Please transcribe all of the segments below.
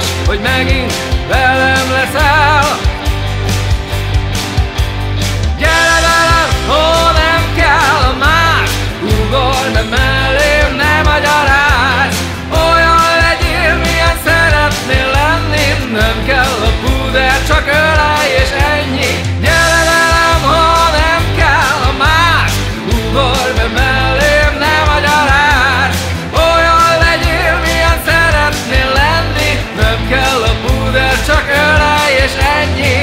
hogy megint velem leszel. Gyere velem, ha nem kell más, ugorj be mellém, ne magyarázz. Olyan legyél, milyen szeretnél lenni, nem kell a púder, csak ölelj és ennyi. Gyere velem, ha nem kell más, ugorj be mellém, ne magyarázz. Olyan legyél, milyen szeretnél lenni, nem kell a púder, csak ölelj és ennyi.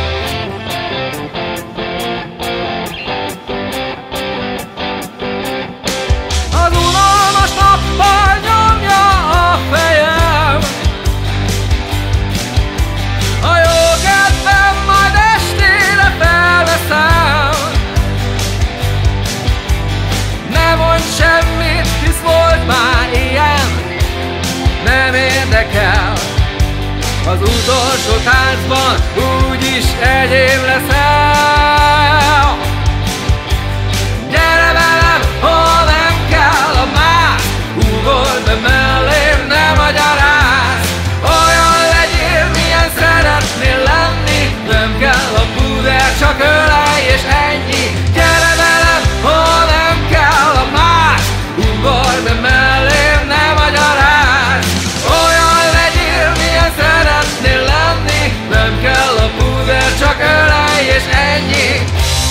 Az unalmas nappal nyomja a fejem, a jó kedvem majd estére felveszem. Ne mondj semmit, hisz volt már ilyen, nem érdekel. Az utolsó táncban úgyis enyém leszel. Gyere velem, ha nem kell a más, ugorj be mellém, ne magyarázz. Olyan legyél, milyen szeretnél lenni, nem kell a púder, csak ölelj és ennyi. Gyere velem, ha nem kell a más, ugorj be mellém, ne magyarázz. Olyan legyél, milyen szeretnél lenni, nem kell a púder, csak ölelj és ennyi.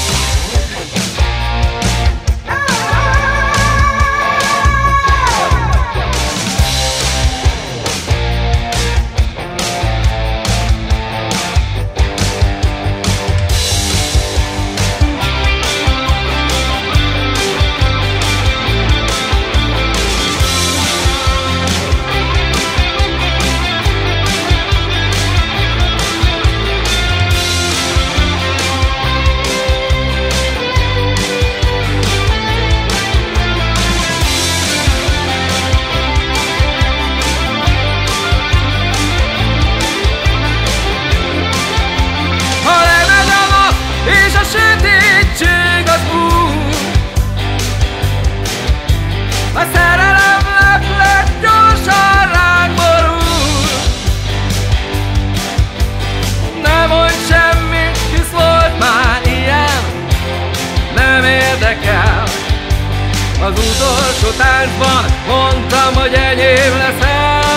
A szerelem leplet gyorsan ránk borul. Ne mondj semmit, hisz volt már ilyen, nem érdekel. Az utolsó táncban mondtam, hogy enyém leszel.